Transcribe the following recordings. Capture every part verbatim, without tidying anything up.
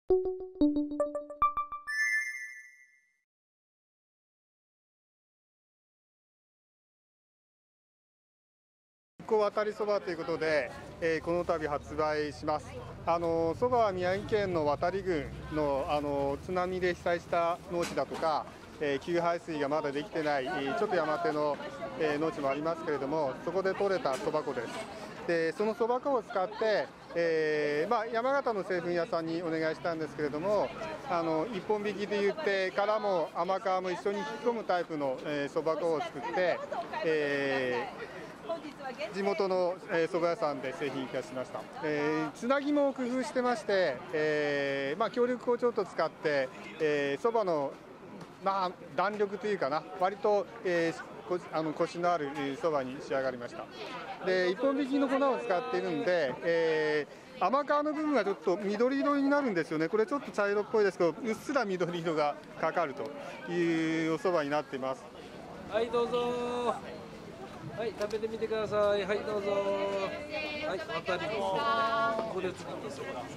渡りそばということで、えー、この度発売します。あのそばは宮城県の渡り郡の、あの津波で被災した農地だとか、えー、給排水がまだできてない、ちょっと山手の、えー、農地もありますけれども、そこで採れたそば粉です。でそのそば粉を使って、えーまあ、山形の製粉屋さんにお願いしたんですけれども、あの一本引きで言って殻も甘皮も一緒に引き込むタイプのそば粉を作って、えー地元のそば屋さんで製品化しました。えー、つなぎも工夫してまして、えーまあ、強力粉をちょっと使ってそば、えー、の、まあ、弾力というかな、割と、えー、あのコシのあるそばに仕上がりました。で一本引きの粉を使っているんで、えー、甘皮の部分がちょっと緑色になるんですよね。これちょっと茶色っぽいですけど、うっすら緑色がかかるというおそばになっています。 はい、どうぞ。はい、食べてみてください。はい、どうぞ。はい、渡りですね。ここで作ったそば。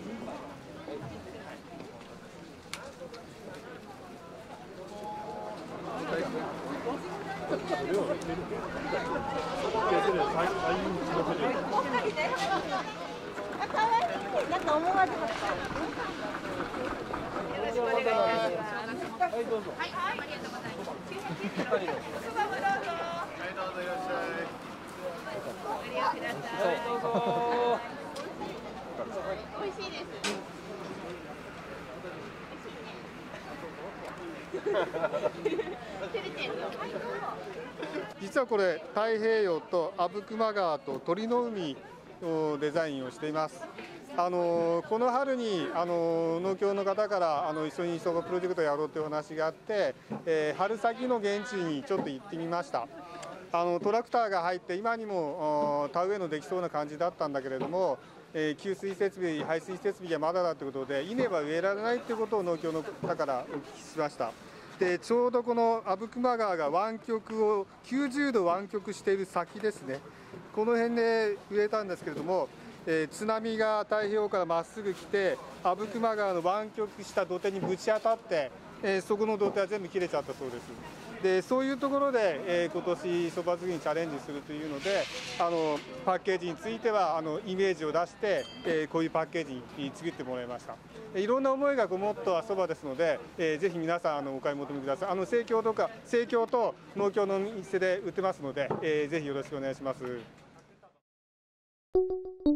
なんか思わず。 はい、どうぞ。 はい、はい、ありがとうございます。 はい、どうぞ。 はいどうぞいらっしゃい。 ご利用ください。 はい、どうぞ。 美味しいです。 実はこれ太平洋と阿武隈川と鳥の海をデザインをしています。あのこの春にあの農協の方からあの一緒にそばプロジェクトをやろうという話があって、えー、春先の現地にちょっと行ってみました。あのトラクターが入って今にも田植えのできそうな感じだったんだけれども、えー、給水設備、排水設備がまだだということで稲は植えられないということを農協の方からお聞きしました。でちょうどこの阿武隈川が湾曲をきゅうじゅうど湾曲している先ですね、この辺で植えたんですけれども、えー、津波が太平洋からまっすぐ来て阿武隈川の湾曲した土手にぶち当たって、えー、そこの土手は全部切れちゃったそうです。でそういうところで、えー、今年そば作りにチャレンジするというので、あのパッケージについてはあのイメージを出して、えー、こういうパッケージに作ってもらいました。いろんな思いがこもったそばですので、えー、ぜひ皆さんあのお買い求めください。あの生協とか生協と農協の店で売ってますので、えー、ぜひよろしくお願いします。